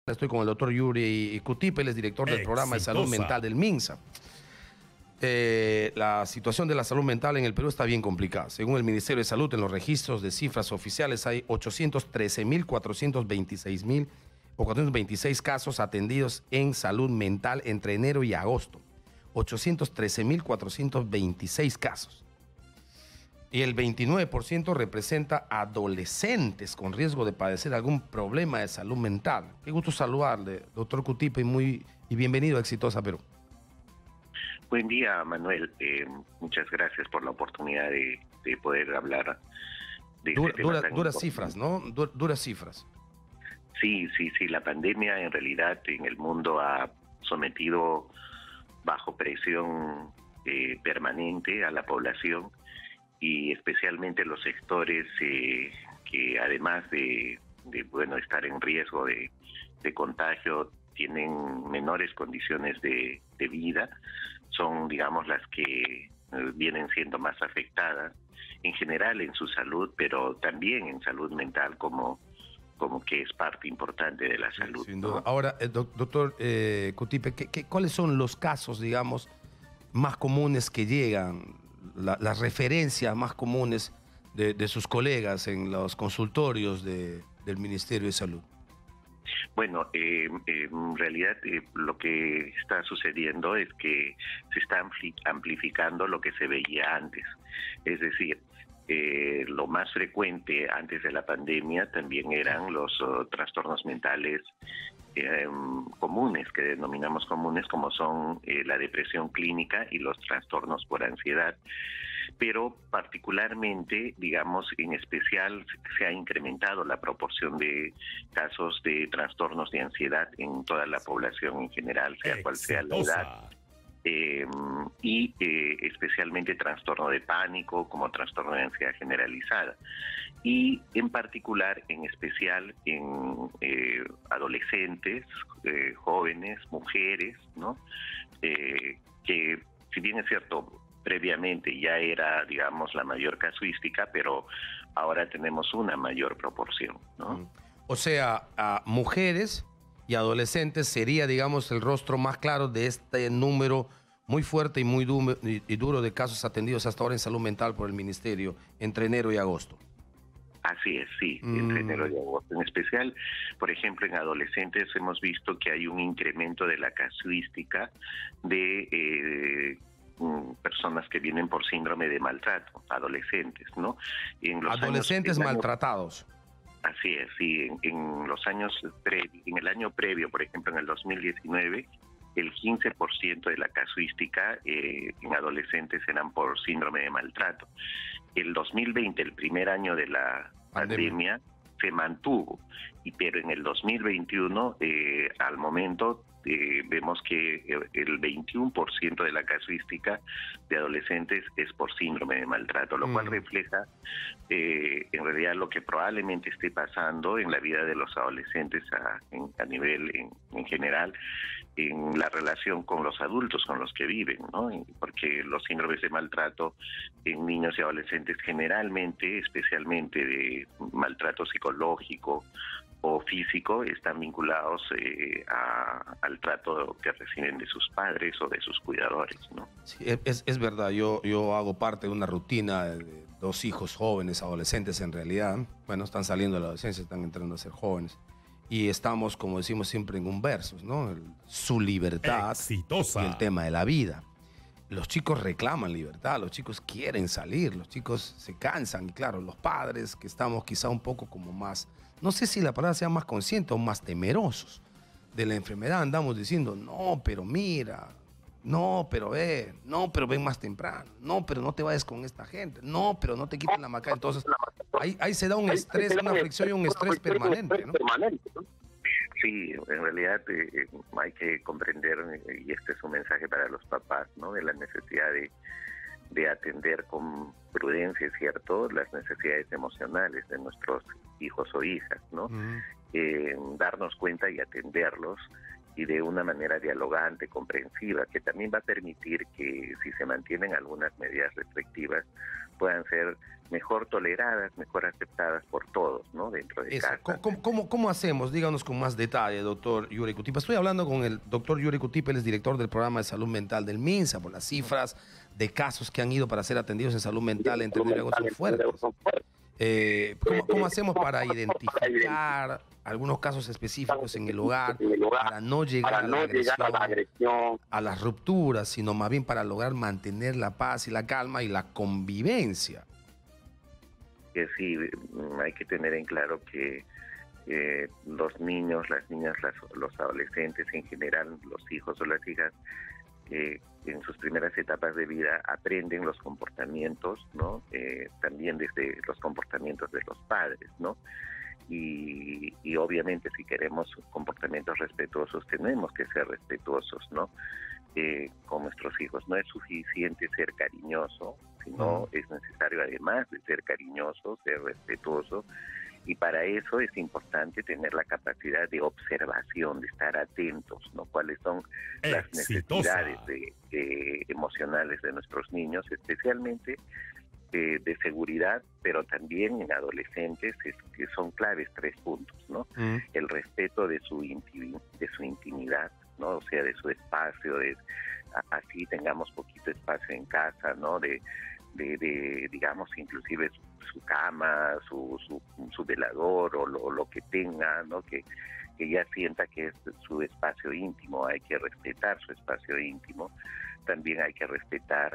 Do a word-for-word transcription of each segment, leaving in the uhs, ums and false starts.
Estoy con el doctor Yuri Cutipe, él es director del Exitosa. programa de salud mental del MINSA. Eh, la situación de la salud mental en el Perú está bien complicada. Según el Ministerio de Salud, en los registros de cifras oficiales hay ochocientos trece mil cuatrocientos veintiséis mil o cuatrocientos veintiséis casos atendidos en salud mental entre enero y agosto. ochocientos trece mil cuatrocientos veintiséis casos. Y el veintinueve por ciento representa adolescentes con riesgo de padecer algún problema de salud mental. Qué gusto saludarle, doctor Cutipe, y, muy, y bienvenido a Exitosa Perú. Buen día, Manuel. Eh, muchas gracias por la oportunidad de, de poder hablar de Dura, este tema dura, tan duras importante. cifras, ¿no? Du- duras cifras. Sí, sí, sí. La pandemia en realidad en el mundo ha sometido bajo presión eh, permanente a la población y especialmente los sectores eh, que además de, de bueno estar en riesgo de, de contagio tienen menores condiciones de, de vida, son digamos las que eh, vienen siendo más afectadas en general en su salud, pero también en salud mental como, como que es parte importante de la Sí, salud. sin ¿no? duda. Ahora, eh, doc- doctor eh, Cutipe, ¿qué, qué, ¿cuáles son los casos, digamos, más comunes que llegan, la- las referencias más comunes de, de sus colegas en los consultorios de, del Ministerio de Salud? Bueno, eh, eh, en realidad eh, lo que está sucediendo es que se está ampli- amplificando lo que se veía antes. Es decir, eh, lo más frecuente antes de la pandemia también eran los uh, trastornos mentales eh, comunes, que denominamos comunes, como son eh, la depresión clínica y los trastornos por ansiedad. Pero particularmente, digamos, en especial se ha incrementado la proporción de casos de trastornos de ansiedad en toda la población en general, sea cual sea la edad. Exitosa. Eh, y eh, especialmente trastorno de pánico como trastorno de ansiedad generalizada. Y en particular, en especial en eh, adolescentes, eh, jóvenes, mujeres, ¿no? Eh, que si bien es cierto, previamente ya era, digamos, la mayor casuística, pero ahora tenemos una mayor proporción, ¿no? O sea, a mujeres y adolescentes sería, digamos, el rostro más claro de este número muy fuerte y muy du- y, y duro de casos atendidos hasta ahora en salud mental por el Ministerio entre enero y agosto. Así es, sí, Mm. entre enero y agosto. En especial, por ejemplo, en adolescentes hemos visto que hay un incremento de la casuística de eh, mm, personas que vienen por síndrome de maltrato, adolescentes, ¿no? En los Adolescentes años, el año- maltratados. Así es, sí, en, en los años previ- en el año previo, por ejemplo, en el dos mil diecinueve, el quince por ciento de la casuística eh, en adolescentes eran por síndrome de maltrato. El dos mil veinte, el primer año de la Pandemia. pandemia, se mantuvo, y pero en el dos mil veintiuno, eh, al momento, eh, vemos que eh, el veintiuno por ciento de la casuística de adolescentes es por síndrome de maltrato, lo Mm. cual refleja eh, en realidad lo que probablemente esté pasando en la vida de los adolescentes a, en- a nivel en, en general, en la relación con los adultos con los que viven, ¿no? Y porque los síndromes de maltrato en niños y adolescentes generalmente, especialmente de maltrato psicológico o físico, están vinculados eh, a- al trato que reciben de sus padres o de sus cuidadores, ¿no? Sí, es, es verdad, yo, yo hago parte de una rutina de dos hijos jóvenes, adolescentes en realidad. Bueno, están saliendo de la adolescencia, están entrando a ser jóvenes. Y estamos, como decimos siempre, en un versus, ¿no? El- su libertad Exitosa. y el tema de la vida. Los chicos reclaman libertad, los chicos quieren salir, los chicos se cansan. Y claro, los padres que estamos quizá un poco como más, no sé si la palabra sea más consciente o más temerosos de la enfermedad, andamos diciendo, no, pero mira, no, pero ve, no, pero ven más temprano, no, pero no te vayas con esta gente, no, pero no te quiten la maca. Entonces, ahí, ahí se da un estrés, una fricción y un estrés permanente, ¿no? Sí, en realidad eh, eh, hay que comprender, eh, y este es un mensaje para los papás, ¿no? De la necesidad de, de atender con prudencia, es cierto, las necesidades emocionales de nuestros hijos o hijas, ¿no? Ujú. Eh, darnos cuenta y atenderlos y de una manera dialogante, comprensiva, que también va a permitir que si se mantienen algunas medidas restrictivas puedan ser mejor toleradas, mejor aceptadas por todos, ¿no? Dentro de Eso. casa. ¿Cómo, cómo, ¿Cómo hacemos? Díganos con más detalle, doctor Yuri Cutipa. Estoy hablando con el doctor Yuri Cutipa, él es director del programa de salud mental del MINSA, por las cifras de casos que han ido para ser atendidos en salud mental, en Tendero Negocios Fuertes. Eh, ¿cómo, ¿Cómo hacemos para identificar algunos casos específicos en el hogar, para no llegar, a, la agresión, a las rupturas, sino más bien para lograr mantener la paz y la calma y la convivencia? Que sí, hay que tener en claro que eh, los niños, las niñas, las, los adolescentes en general, los hijos o las hijas, eh, en sus primeras etapas de vida aprenden los comportamientos, ¿no? Eh, también desde los comportamientos de los padres, ¿no? Y, y obviamente si queremos comportamientos respetuosos tenemos que ser respetuosos, ¿no? Eh, con nuestros hijos. No es suficiente ser cariñoso, sino mm. es necesario además de ser cariñoso, ser respetuoso, y para eso es importante tener la capacidad de observación, de estar atentos, ¿no? Cuáles son las Exitosa. necesidades de, de, emocionales de nuestros niños, especialmente de, de seguridad, pero también en adolescentes, es, que son claves tres puntos, ¿no? Mm. El respeto de su, intim, de su intimidad, ¿no? O sea, de su espacio, de así tengamos poquito espacio en casa, ¿no? De, de, de digamos, inclusive su, su cama, su, su, su velador o lo, lo que tenga, ¿no? Que, que ya sienta que es su espacio íntimo, hay que respetar su espacio íntimo. También hay que respetar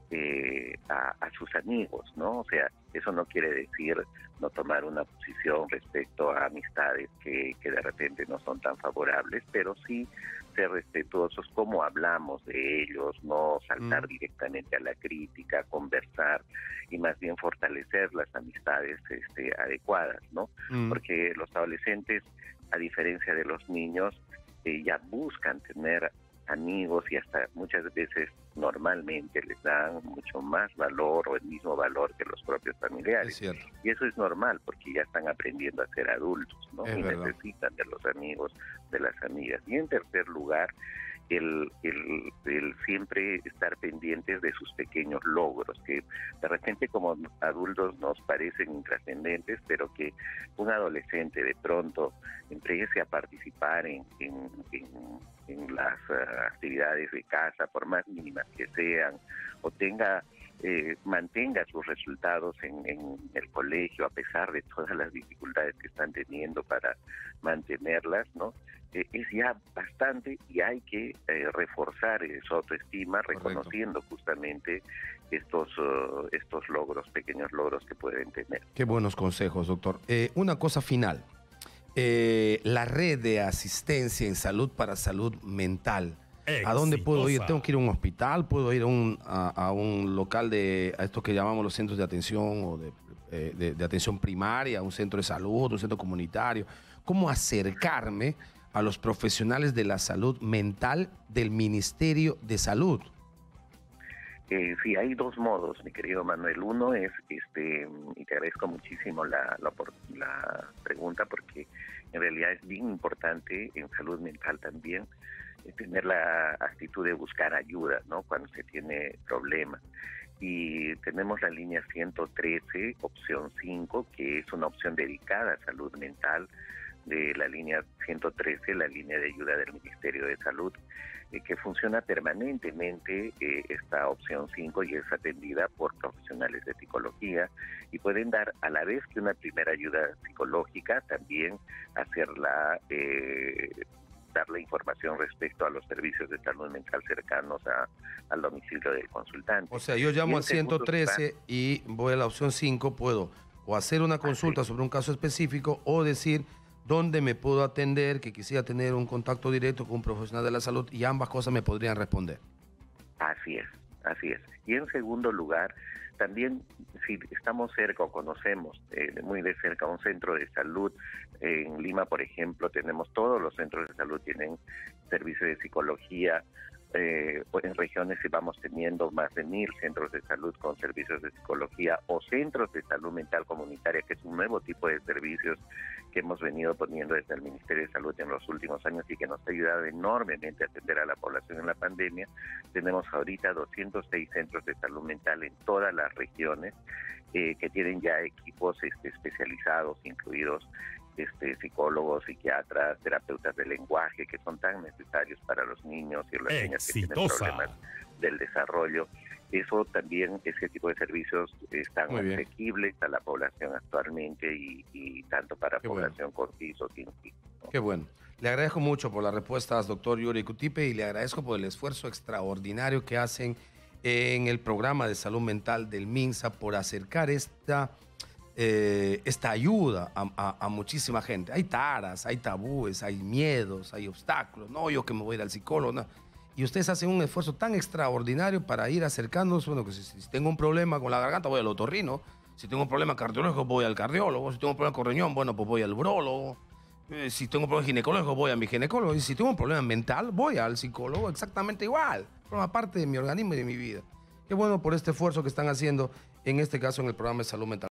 eh, a, a sus amigos, ¿no? O sea, eso no quiere decir no tomar una posición respecto a amistades que, que de repente no son tan favorables, pero sí ser respetuosos cómo hablamos de ellos, no saltar mm. directamente a la crítica, conversar y más bien fortalecer las amistades este, adecuadas, ¿no? Mm. Porque los adolescentes, a diferencia de los niños, eh, ya buscan tener amigos y hasta muchas veces normalmente les dan mucho más valor o el mismo valor que los propios familiares. Y eso es normal porque ya están aprendiendo a ser adultos, ¿no? Es y verdad. Necesitan de los amigos, de las amigas. Y en tercer lugar, el, el, el siempre estar pendientes de sus pequeños logros, que de repente como adultos nos parecen intrascendentes, pero que un adolescente de pronto empiece a participar en, en, en, en las uh, actividades de casa, por más mínimas que sean, o tenga eh, mantenga sus resultados en, en el colegio a pesar de todas las dificultades que están teniendo para mantenerlas, ¿no? Eh, es ya bastante y hay que eh, reforzar su autoestima. Correcto. Reconociendo justamente estos, uh, estos logros, pequeños logros que pueden tener. Qué buenos consejos, doctor. Eh, una cosa final. Eh, la red de asistencia en salud para salud mental. Exitosa. ¿A dónde puedo ir? ¿Tengo que ir a un hospital? ¿Puedo ir a un, a, a un local de, a esto que llamamos los centros de atención o de, eh, de, de atención primaria, un centro de salud, un centro comunitario? ¿Cómo acercarme a los profesionales de la salud mental del Ministerio de Salud? Eh, sí, hay dos modos, mi querido Manuel. Uno es, este, y te agradezco muchísimo la, la, la pregunta, porque en realidad es bien importante en salud mental también eh, tener la actitud de buscar ayuda, ¿no? Cuando se tiene problemas. Y tenemos la línea ciento trece, opción cinco, que es una opción dedicada a salud mental, de la línea ciento trece, la línea de ayuda del Ministerio de Salud, eh, que funciona permanentemente eh, esta opción cinco y es atendida por profesionales de psicología y pueden dar a la vez que una primera ayuda psicológica, también hacerla, eh, dar la información respecto a los servicios de salud mental cercanos a, al domicilio del consultante. O sea, yo llamo al ciento trece y voy a la opción cinco, puedo o hacer una consulta sobre un caso específico o decir dónde me puedo atender, que quisiera tener un contacto directo con un profesional de la salud, y ambas cosas me podrían responder. Así es, así es. Y en segundo lugar, también si estamos cerca o conocemos eh, muy de cerca un centro de salud, eh, en Lima, por ejemplo, tenemos todos los centros de salud, tienen servicio de psicología eh, en regiones vamos teniendo más de mil centros de salud con servicios de psicología o centros de salud mental comunitaria, que es un nuevo tipo de servicios que hemos venido poniendo desde el Ministerio de Salud en los últimos años y que nos ha ayudado enormemente a atender a la población en la pandemia. Tenemos ahorita doscientos seis centros de salud mental en todas las regiones eh, que tienen ya equipos este, especializados, incluidos este, psicólogos, psiquiatras, terapeutas del lenguaje, que son tan necesarios para los niños y las niñas que tienen problemas del desarrollo. Eso también, ese tipo de servicios están asequibles a la población actualmente y, y tanto para Qué población bueno. con T I S o sin T I S, ¿no? Qué bueno. Le agradezco mucho por las respuestas, doctor Yuri Cutipe, y le agradezco por el esfuerzo extraordinario que hacen en el programa de salud mental del MINSA por acercar esta, eh, esta ayuda a, a, a muchísima gente. Hay taras, hay tabúes, hay miedos, hay obstáculos. No, yo que me voy a ir al psicólogo, no. Y ustedes hacen un esfuerzo tan extraordinario para ir acercándonos. Bueno, que si, si tengo un problema con la garganta, voy al otorrino. Si tengo un problema cardiológico, voy al cardiólogo. Si tengo un problema con riñón, bueno, pues voy al urólogo. Eh, si tengo un problema ginecológico, voy a mi ginecólogo. Y si tengo un problema mental, voy al psicólogo exactamente igual. Forma parte de mi organismo y de mi vida. Qué bueno por este esfuerzo que están haciendo, en este caso en el programa de salud mental.